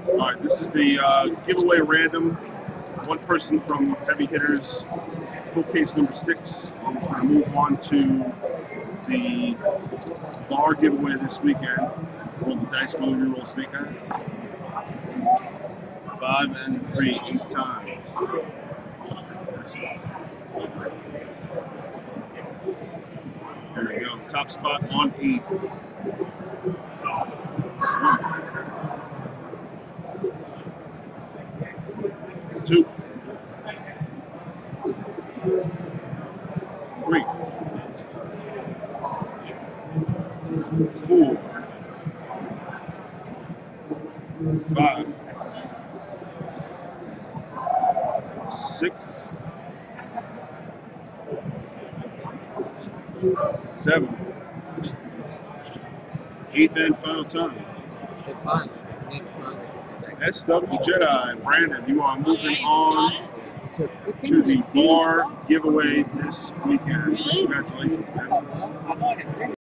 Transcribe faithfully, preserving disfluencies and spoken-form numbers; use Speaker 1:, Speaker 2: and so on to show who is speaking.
Speaker 1: All right, this is the uh, giveaway random. One person from Heavy Hitters, full case number six, is going to move on to the bar giveaway this weekend. Roll the dice, roll your roll snake eyes. Five and three, eight times. There we go. Top spot on eight. Two. Three. Four. Five. Six. Seven. Eighth and final time. S W Jedi, Brandon, you are moving on to the bar giveaway this weekend. Congratulations, man.